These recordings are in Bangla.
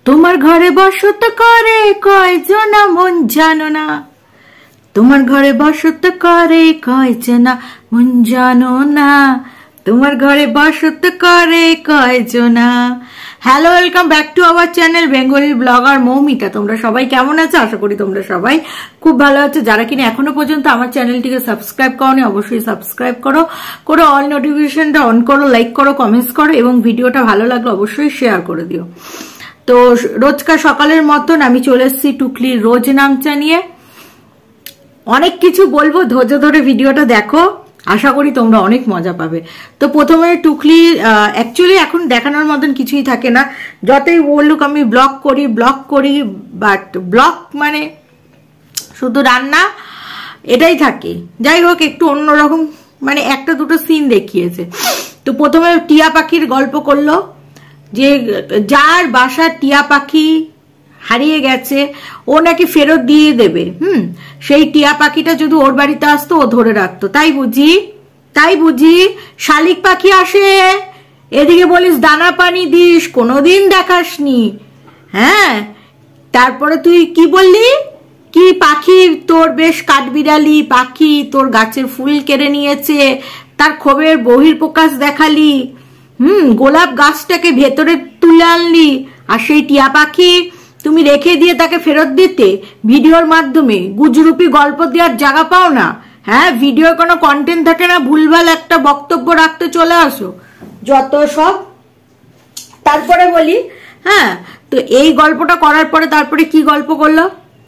তোমার ঘরে বসত করে কয়জনা মন জানো না, তোমার ঘরে বসত করে কয়জনা মন জানো না, তোমার ঘরে বসত করে কয়জনা। Hello, welcome back to our channel Bengali blogger Moumita. তোমরা সবাই কেমন আছো? আশা করি তোমরা সবাই খুব ভালো আছো। যারা কিনা এখনো পর্যন্ত আমার চ্যানেলটিকে সাবস্ক্রাইব করোনি অবশ্যই সাবস্ক্রাইব করো, অল নোটিফিকেশনটা অন করো, লাইক করো, কমেন্টস করো এবং ভিডিওটা ভালো লাগলে অবশ্যই শেয়ার করে দিও। তো রোজকার সকালের মতন আমি চলে এসেছি টুকলির রোজ নামচা নিয়ে। অনেক কিছু বলবো, ধৈর্য ধরে ভিডিওটা দেখো, আশা করি তোমরা অনেক মজা পাবে। তো প্রথমে টুকলি অ্যাকচুয়ালি এখন দেখানোর মতন কিছুই থাকে না, যতই বললুক আমি ব্লগ করি, বাট ব্লগ মানে শুধু রান্না এটাই থাকে। যাই হোক, একটু অন্যরকম মানে একটা দুটো সিন দেখিয়েছে। তো প্রথমে টিয়া পাখির গল্প করলো, যে যার বাসার টিয়া পাখি হারিয়ে গেছে ও নাকি ফেরত দিয়ে দেবে। সেই টিয়া পাখিটা যদি ওর বাড়িতে আসতো ও ধরে রাখতো। তাই বুঝি শালিক পাখি আসে, এদিকে বলিস দানা পানি দিস, কোনোদিন দেখাসনি। হ্যাঁ, তারপরে তুই কি বললি, কি পাখি তোর বেশ কাঠবিড়ালি পাখি তোর গাছের ফুল কেড়ে নিয়েছে, তার ক্ষোভের বহিঃপ্রকাশ দেখালি। গোলাপ গাছটাকে ভেতরে তুলে আনলি, আর সেই টিয়া পাখি তুমি রেখে দিয়ে তাকে ফেরত দিতে ভিডিওর মাধ্যমে গুজরুপি গল্প দেওয়ার জায়গা পাও না। হ্যাঁ, ভিডিওর কোনো কন্টেন্ট থাকে না, ভুলভাল একটা বক্তব্য রাখতে চলে আসো যত সব। তারপরে বলি, হ্যাঁ, তো এই গল্পটা করার পরে তারপরে কি গল্প করলো,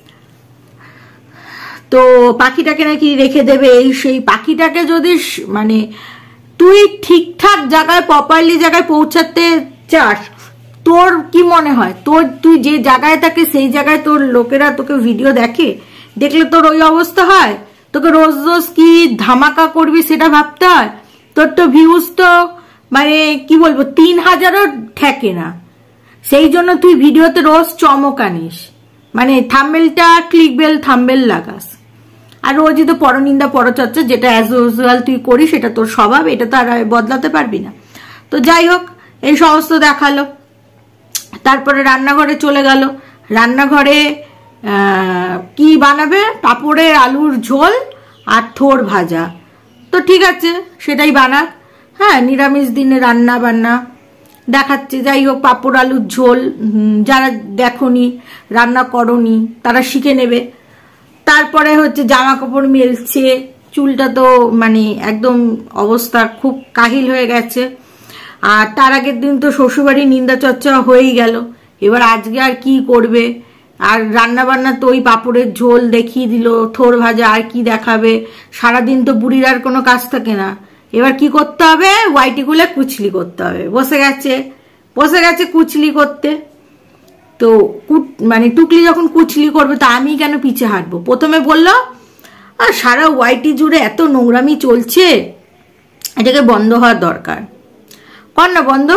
তো পাখিটাকে নাকি রেখে দেবে। এই সেই পাখিটাকে যদি মানে তুই ঠিকঠাক জায়গায় প্রপারলি জায়গায় পৌঁছাতে চাস, তোর কি মনে হয় তুই যে জায়গায় থাকে সেই জায়গায় তোর লোকেরা তোকে ভিডিও দেখলে তোর ওই অবস্থা হয়? তোকে রোজ রোজ কি ধামাকা করবি সেটা ভাবতে হয়? তোর তো ভিউজ তো মানে কি বলবো 3000ও ঠেকে না, সেই জন্য তুই ভিডিওতে রোজ চমক আনিস, মানে থাম্বনেলটা ক্লিকবেল থাম্বনেল লাগাস, আর রোজই তো পরনিন্দা পরচর্চা, যেটা অ্যাজ ইউজুয়াল তুই করিস, সেটা তোর স্বভাব, এটা তো আর বদলাতে পারবি না। তো যাই হোক, এই সমস্ত দেখালো। তারপরে রান্নাঘরে চলে গেল। রান্নাঘরে কি বানাবে, পাঁপড়ের আলুর ঝোল আর থোর ভাজা। তো ঠিক আছে, সেটাই বানাক। হ্যাঁ, নিরামিষ দিনে রান্না বান্না দেখাচ্ছে। যাই হোক, পাঁপড় আলুর ঝোল যারা দেখোনি, রান্না করনি, তারা শিখে নেবে। তারপরে হচ্ছে জামা কাপড় মেলছে, চুলটা তো মানে একদম অবস্থা খুব কাহিল হয়ে গেছে। আর তার আগের দিন তো শ্বশুরবাড়ির নিন্দা চর্চা হয়েই গেল, এবার আজকে আর কি করবে। আর রান্না বান্না তো ওই পাঁপড়ের ঝোল দেখিয়ে দিল, থোর ভাজা, আর কি দেখাবে। সারাদিন তো বুড়ির আর কোনো কাজ থাকে না, এবার কি করতে হবে, ওয়াইটি গুলে কুচলি করতে হবে। বসে গেছে কুচলি করতে। তো মানে টুকলি যখন কুচলি করবে তা আমি কেন পিছে হাঁটবো? প্রথমে বললো আর সারা ওয়াইটি জুড়ে এত নোংরামি চলছে, এটাকে বন্ধ হওয়ার দরকার। কর না বন্ধ।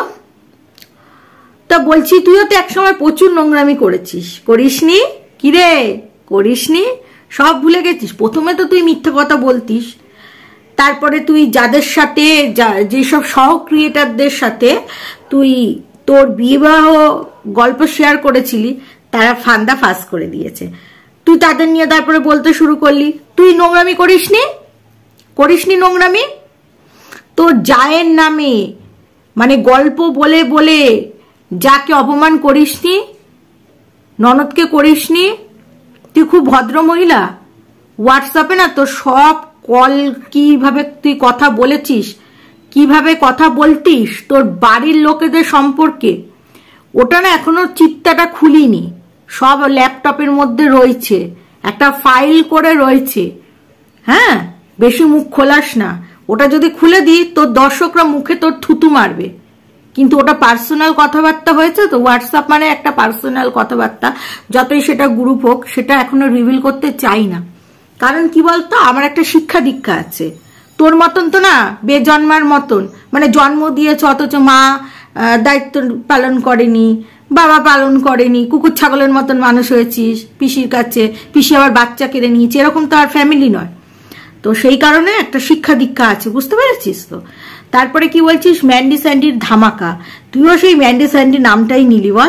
তা বলছি, তুইও তো একসময় প্রচুর নোংরামি করিসনি? কিরে, করিসনি? সব ভুলে গেছিস? প্রথমে তো তুই মিথ্যা কথা বলতিস, তারপরে তুই যাদের সাথে যেসব সহ ক্রিয়েটারদের সাথে তুই তোর বিবাহ গল্প শেয়ার করেছিলি, তারা ফান্দা ফাঁস করে দিয়েছে। তুই তাদের নিয়ে তারপরে বলতে শুরু করলি তুই নোংরামি করিসনি নোংরামি। তোর জায়ের নামে মানে গল্প বলে বলে যাকে অপমান করিসনি, ননদকে করিসনি। তুই খুব ভদ্র মহিলা। হোয়াটসঅ্যাপে না তোর সব কল, কিভাবে তুই কথা বলেছিস, কিভাবে কথা বলতিস তোর বাড়ির লোকেদের সম্পর্কে, ওটা না এখনো চিত্তাটা খুলিনি, সব ল্যাপটপের মধ্যে রয়েছে, একটা ফাইল করে রয়েছে। হ্যাঁ, বেশি মুখ খোলাস না, ওটা যদি খুলে দিই তোর দর্শকরা মুখে তোর থুতু মারবে। কিন্তু ওটা পার্সোনাল কথাবার্তা হয়েছে, তো হোয়াটসঅ্যাপ মানে একটা পার্সোনাল কথাবার্তা, যতই সেটা গ্রুপ হোক, সেটা এখনো রিভিল করতে চাই না। কারণ কি বলতো, আমার একটা শিক্ষা দীক্ষা আছে, তোর মতন তো না বেজন্মার মতন, মানে জন্ম দিয়েছ অথচ মা দায়িত্ব পালন করেনি, বাবা পালন করেনি, কুকুর ছাগলের মতন মানুষ হয়েছিস পিসির কাছে, পিসি আবার বাচ্চা কেড়ে নিয়েছে, এরকম তো আর ফ্যামিলি নয়। তো সেই কারণে একটা শিক্ষা দীক্ষা আছে, বুঝতে পেরেছিস তো। তারপরে কি বলছিস, ম্যান্ডি স্যান্ডির ধামাকা, তুইও সেই ম্যান্ডি স্যান্ডি নামটাই নিলি বল।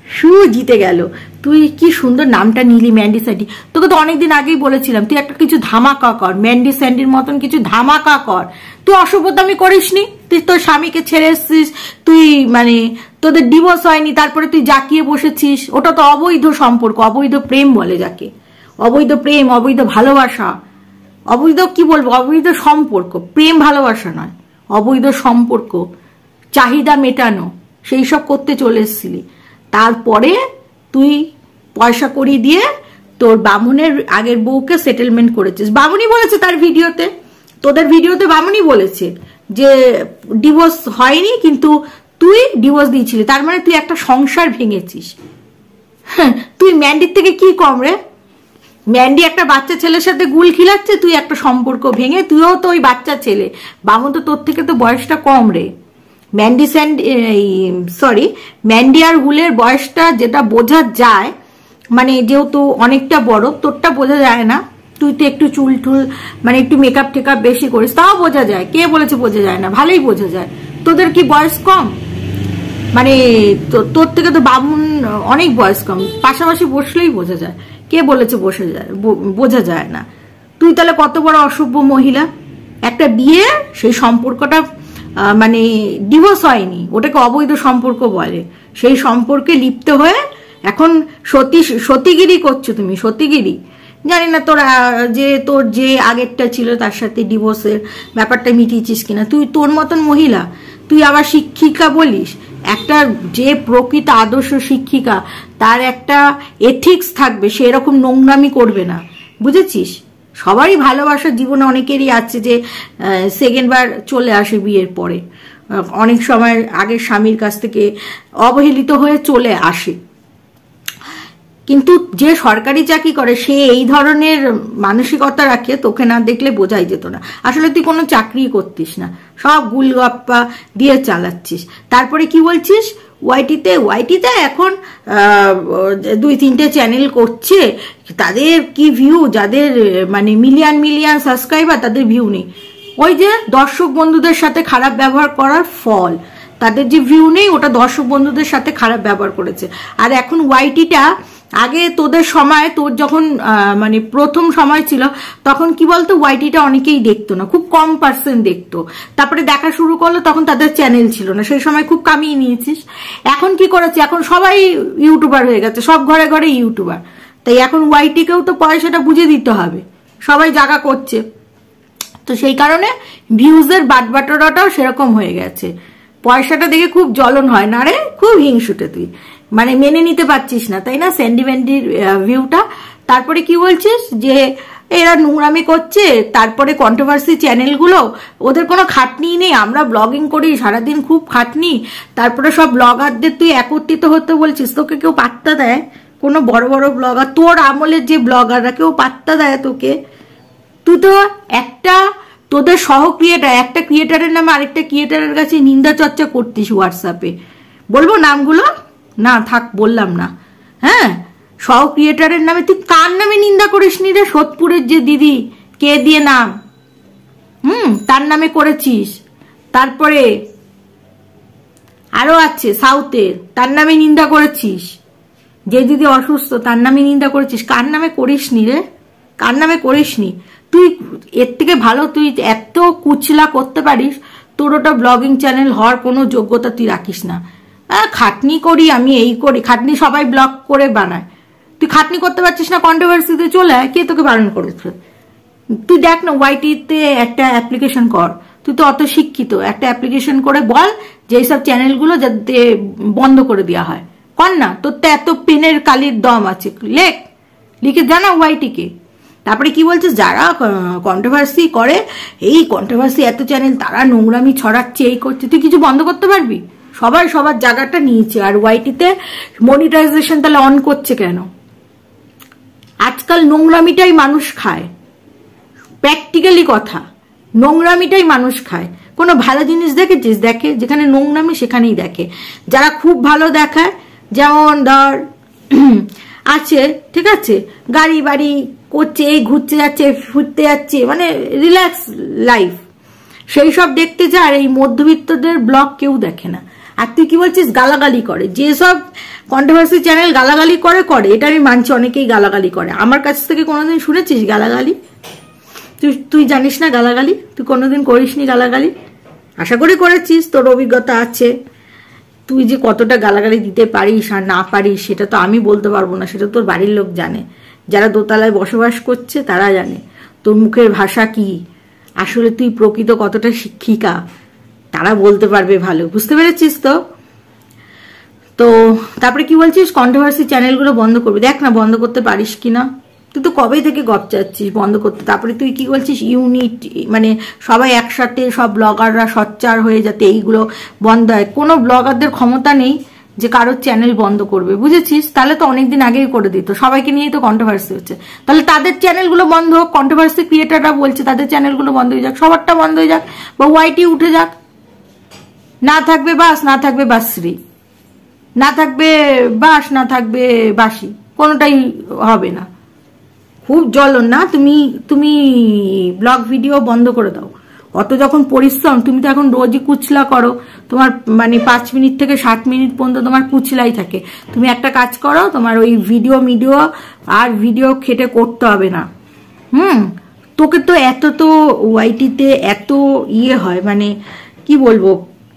শু জিতে গেল। তুই কি সুন্দর নামটা নিলি, ম্যান্ডি স্যান্ডি। তোকে তো অনেকদিন আগেই বলেছিলাম তুই একটা কিছু ধামাকা কর, ম্যান্ডি স্যান্ডির মতন কিছু ধামাকা কর। তুই অসভ্যতামি করিসনি, তুই তোর স্বামীকে ছেড়ে এসছিস, তুই মানে তোদের ডিভোর্স হয়নি, তারপরে তুই জাকিয়ে বসেছিস। ওটা তো অবৈধ সম্পর্ক, অবৈধ প্রেম বলে যাকে, অবৈধ প্রেম, অবৈধ ভালোবাসা, অবৈধ কি বলবো, অবৈধ সম্পর্ক, প্রেম ভালোবাসা নয়, অবৈধ সম্পর্ক, চাহিদা মেটানো, সেই সব করতে চলে এসেছিলি। তারপরে তুই পয়সা করি দিয়ে তোর বামুনের আগের বউকে সেটেলমেন্ট করেছিস। বামুনি বলেছে তার ভিডিওতে, তোদের ভিডিওতে বামুনি বলেছে যে ডিভোর্স হয়নি, কিন্তু তুই ডিভোর্স দিয়েছিলি, তার মানে তুই একটা সংসার ভেঙেছিস। তুই ম্যান্ডির থেকে কি কম রে? ম্যান্ডি একটা বাচ্চা ছেলের সাথে গুল খিলাচ্ছে, তুই একটা সম্পর্ক ভেঙে, তুইও তো ওই বাচ্চা ছেলে। বামুন তো তোর থেকে তো বয়সটা কম রে। ম্যান্ডি আর হুলের বয়সটা যেটা বোঝা যায়, মানে যেহেতু অনেকটা বড়, তোরটা বোঝা যায় না। তুই তো একটু চুল টুল মানে একটু মেকআপ টেকআপ বেশি করিস, তাও বোঝা যায়। কে বলেছে বোঝা যায় না? ভালোই বোঝা যায়। তোদের কি বয়স কম? মানে তোর থেকে তো বামুন অনেক বয়স কম, পাশাপাশি বসলেই বোঝা যায়। কে বলেছে বোঝা যায় না? তুই তাহলে কত বড় অসভ্য মহিলা। একটা বিয়ে, সেই সম্পর্কটা মানে ডিভোর্স হয়নি, ওটাকে অবৈধ সম্পর্ক বলে। সেই সম্পর্কে লিপ্ত হয়ে এখন সতীগিরি করছো তুমি, সতীগিরি। জানি না তোর যে আগেরটা ছিল তার সাথে ডিভোর্সের ব্যাপারটা মিটিয়েছিস কিনা। তুই তোর মতন মহিলা, তুই আবার শিক্ষিকা বলিস। একটা যে প্রকৃত আদর্শ শিক্ষিকা, তার একটা এথিক্স থাকবে, সে এরকম নোংরামি করবে না, বুঝেছিস? সবারই ভালোবাসার জীবনে অনেকেরই আছে যে সেকেন্ড বার চলে আসে বিয়ের পরে, অনেক সময় আগের স্বামীর কাছ থেকে অবহেলিত হয়ে চলে আসে। কিন্তু যে সরকারি চাকরি করে সে এই ধরনের মানসিকতা রাখে, তোকে না দেখলে বোঝাই যেত না। আসলে তুই কোনো চাকরি করতিস না, সব গুলগপ্পা দিয়ে চালাচ্ছিস। তারপরে কি বলছিস, ওয়াইটিতে এখন 2-3টে চ্যানেল করছে, তাদের কি ভিউ, যাদের মানে মিলিয়ন সাবস্ক্রাইবার, তাদের ভিউ নেই। ওই যে দর্শক বন্ধুদের সাথে খারাপ ব্যবহার করার ফল, তাদের যে ভিউ নেই, ওটা দর্শক বন্ধুদের সাথে খারাপ ব্যবহার করেছে। আর এখন ওয়াইটিটা, আগে তোদের সময়, তোর যখন মানে প্রথম সময় ছিল, তখন কি বলতো, ওয়াইটিটা অনেকেই দেখতো না, খুব কম পার্সেন্ট দেখতো। তারপরে দেখা শুরু করলো, তখন তাদের চ্যানেল ছিল না, সেই সময় খুব কামিয়ে নিয়েছিস। এখন কি করেছে, এখন সবাই ইউটিউবার হয়ে গেছে, সব ঘরে ঘরে ইউটিউবার। তাই এখন ওয়াইটিকেও তো পয়সাটা বুঝে দিতে হবে, সবাই জায়গা করছে। তো সেই কারণে ভিউজের বাটবাটোরাটাও সেরকম হয়ে গেছে। পয়সাটা দেখে খুব জ্বলন হয় না রে, খুব হিংসুটে তুই, মানে মেনে নিতে পারছিস না, তাই না, স্যান্ডিম্যান্ডির ভিউটা। তারপরে কি বলছিস যে এরা নোংরামি করছে, তারপরে কন্ট্রোভার্সি চ্যানেলগুলো, ওদের কোনো খাটনি নেই, আমরা ব্লগিং করি সারাদিন, খুব খাটনি। তারপরে সব ব্লগারদের তুই একত্রিত হতে বলছিস, তোকে কেউ পাত্তা দেয়? কোনো বড় বড় ব্লগার, তোর আমলের যে ব্লগাররা, কেউ পাত্তা দেয় তোকে? তুই তো একটা, তোদের সহ ক্রিয়েটার, একটা ক্রিয়েটারের নামে আরেকটা ক্রিয়েটারের কাছে নিন্দা চর্চা করতিস হোয়াটসঅ্যাপে। বলবো নামগুলো? না থাক, বললাম না। হ্যাঁ, সহ ক্রিয়েটারের নামে তুই কার নামে নিন্দা করিস নি রে? সোদপুরের যে দিদি, কে দিয়ে নাম, তার নামে করেছিস। তারপরে আরো আছে সাউথের, তার নামে নিন্দা করেছিস। যে দিদি অসুস্থ, তার নামে নিন্দা করেছিস। কার নামে করিস নি রে? কার নামে করিস নি? তুই এর থেকে ভালো, তুই এত কুচলা করতে পারিস, তোর ওটা ব্লগিং চ্যানেল হওয়ার কোনো যোগ্যতা তুই রাখিস না। খাটনি করি আমি, এই করি, খাটনি সবাই ব্লগ করে বানায়, তুই খাটনি করতে পারছিস না, কন্ট্রোভার্সিতে চলে আয়, কে তোকে বারণ করেছে? তুই দেখ না, ওয়াইটিতে একটা অ্যাপ্লিকেশন কর, তুই তো অত শিক্ষিত, একটা অ্যাপ্লিকেশন করে বল যে এইসব চ্যানেলগুলো যাতে বন্ধ করে দেওয়া হয়, কর না। তোর তো এত পেনের কালির দম আছে, লিখে জানা ওয়াইটিকে। তারপরে কি বলছিস, যারা কন্ট্রোভার্সি করে, এই কন্ট্রোভার্সি এত চ্যানেল, তারা নোংরামি ছড়াচ্ছে, এই করছে, তুই কিছু বন্ধ করতে পারবি? সবাই সবার জায়গাটা নিয়েছে। আর ওয়াইটিতে মনিটাইজেশন তাহলে অন করছে কেন? আজকাল নোংরামিটাই মানুষ খায়, প্র্যাকটিক্যালি কথা, নোংরামিটাই মানুষ খায়। কোনো ভালো জিনিস দেখেছিস? দেখে, যেখানে নোংরামি সেখানেই দেখে। যারা খুব ভালো দেখায়, যেমন ধর আছে, ঠিক আছে, গাড়ি বাড়ি করছে, এই ঘুরতে যাচ্ছে, ফুরতে যাচ্ছে, মানে রিল্যাক্স লাইফ, সেই সব দেখতে যায়। আর এই মধ্যবিত্তদের ব্লগ কেউ দেখে না। আর তুই কি বলছিস গালাগালি করে। যেসব কন্ট্রোভার্সি চ্যানেল গালাগালি করে, এটা আমি মানছি, অনেকেই গালাগালি করে। আমার কাছ থেকে কোনোদিন শুনেছিস গালাগালি? তুই জানিস না গালাগালি? তুই কোনোদিন করিসনি গালাগালি? আশা করি করেছিস, তোর অভিজ্ঞতা আছে। তুই যে কতটা গালাগালি দিতে পারিস আর না পারিস সেটা তো আমি বলতে পারবো না, সেটা তোর বাড়ির লোক জানে, যারা দোতলায় বসবাস করছে তারা জানে তোর মুখের ভাষা কি, আসলে তুই প্রকৃত কতটা শিক্ষিকা তারা বলতে পারবে ভালো। বুঝতে পেরেছিস তো? তো তারপরে কি বলছিস কন্ট্রোভার্সি চ্যানেলগুলো বন্ধ করবি। দেখ না বন্ধ করতে পারিস কিনা। তুই তো কবে থেকে গপচাচ্ছিস বন্ধ করতে। তারপরে তুই কি বলছিস ইউনিট, মানে সবাই একসাথে সব ব্লগাররা সোচ্চার হয়ে যাতে এইগুলো বন্ধ হয়। কোনো ব্লগারদের ক্ষমতা নেই যে কারোর চ্যানেল বন্ধ করবে, বুঝেছিস? তাহলে তো অনেকদিন আগেই করে দিত। সবাইকে নিয়েই তো কন্ট্রোভার্সি হচ্ছে, তাহলে তাদের চ্যানেলগুলো বন্ধ হোক। কন্ট্রোভার্সি ক্রিয়েটাররা বলছে তাদের চ্যানেলগুলো বন্ধ হয়ে যাক, সবারটা বন্ধ হয়ে যাক, বা ওয়াইটি উঠে যাক। না থাকবে বাস, না থাকবে বাসরি, না থাকবে বাস, না থাকবে বাসি, কোনোটাই হবে না। খুব জ্বলন না, তুমি ব্লগ ভিডিও বন্ধ করে দাও। অত যখন পরিশ্রম, তুমি তো এখন রোজই কুচলা করো, তোমার মানে 5 মিনিট থেকে 60 মিনিট পর্যন্ত তোমার কুচলাই থাকে। তুমি একটা কাজ করো, তোমার ওই ভিডিও আর ভিডিও খেটে করতে হবে না। তোকে তো এত তো ওয়াইটিতে এত ইয়ে হয়, মানে কি বলবো,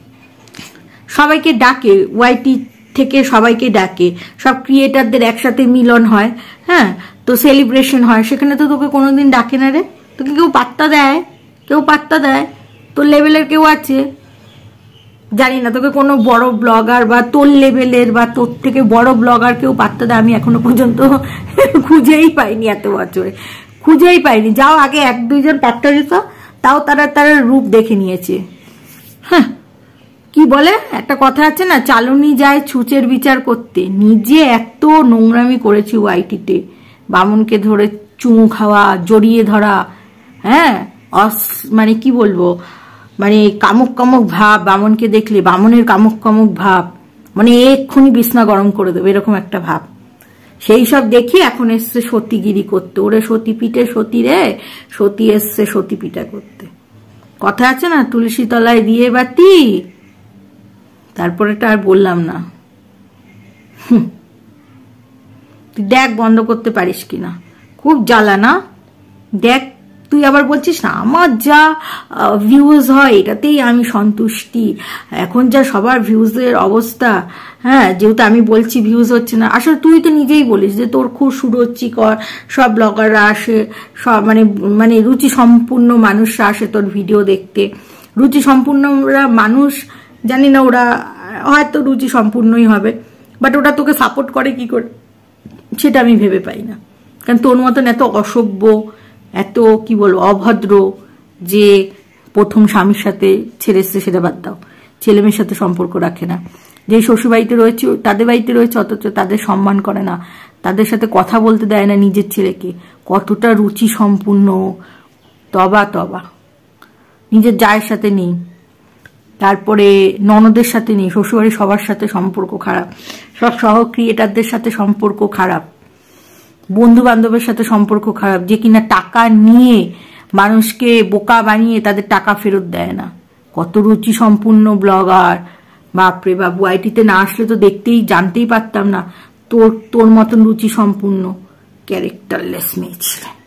সবাইকে ডাকে, ওয়াইটি থেকে সবাইকে ডাকে, সব ক্রিয়েটারদের একসাথে মিলন হয়, হ্যাঁ, তো সেলিব্রেশন হয়, সেখানে তো তোকে কোনোদিন ডাকে না রে। তোকে কেউ পাত্তা দেয়? তোর লেভেলের কেউ আছে? জানি না তোকে কোনো বড় ব্লগার বা তোর লেভেলের বা তোর থেকে বড় ব্লগার কেউ পাত্তা দেয় আমি এখনো পর্যন্ত খুঁজেই পাইনি, এত বছরে খুঁজেই পাইনি। যাও আগে 1-2 জন পাত্তা দিত, তাও তারা রূপ দেখে নিয়েছে। হ্যাঁ, কি বলে একটা কথা আছে না, চালনি যায় ছুঁচের বিচার করতে। নিজে এত নোংরামি করেছি ওয়াইটিতে, বামনকে ধরে চুমু খাওয়া, জড়িয়ে ধরা, হ্যাঁ, মানে কি বলবো, মানে কামুক ভাব, বামনকে দেখলে বামনের কামুক ভাব, মানে এক্ষুনি বিছনা গরম করে দেবে এরকম একটা ভাব। সেই সব দেখি এখন এসছে সতীগিরি করতে। ওরে সতী পিঠে সতী রে, সতী এসছে সতী পিঠা করতে। কথা আছে না, তুলসী তলায় দিয়ে বাতি, তারপরেটা আর বললাম না। তুই দেখ বন্ধ করতে পারিস কিনা, খুব জ্বালা না। দেখ, তুই আবার বলছিস না আমার যা ভিউজ হয় এটাতেই আমি সন্তুষ্টি, এখন যা সবার ভিউজের অবস্থা, হ্যাঁ, যেহেতু আমি বলছি ভিউজ হচ্ছে না। আসলে তুই তো নিজেই বলিস যে তোর খুব সুরুচিকর সব ব্লগাররা আসে, সব মানে রুচি সম্পূর্ণ মানুষরা আসে তোর ভিডিও দেখতে। রুচি সম্পূর্ণরা মানুষ, জানি না ওরা হয়তো রুচি সম্পূর্ণই হবে, বাট ওটা তোকে সাপোর্ট করে কি করে সেটা আমি ভেবে পাই না। কারণ তোর মতন এত অসভ্য, এত কি বলবো অভদ্র, যে প্রথম স্বামীর সাথে ছেড়ে এসছে সেটা বাদ দাও, ছেলে মেয়ের সাথে সম্পর্ক রাখে না, যে শ্বশুর বাড়িতে রয়েছে তাদের বাড়িতে রয়েছে, অথচ তাদের সম্মান করে না, তাদের সাথে কথা বলতে দেয় না নিজের ছেলেকে, কতটা রুচি সম্পূর্ণ। তবা নিজের জায়ের সাথে নেই, তারপরে ননদের সাথে নেই, শ্বশুরবাড়ির সবার সাথে সম্পর্ক খারাপ, সব সহ ক্রিয়েটারদের সাথে সম্পর্ক খারাপ, বন্ধু বান্ধবের সাথে সম্পর্ক খারাপ, যে কিনা টাকা নিয়ে মানুষকে বোকা বানিয়ে তাদের টাকা ফেরত দেয় না। কত রুচি সম্পূর্ণ ব্লগার, বাপরে বাপ। ওয়াইটিতে না আসলে তো জানতেই পারতাম না তোর মতন রুচি সম্পূর্ণ ক্যারেক্টারলেস মেয়ে ছিল।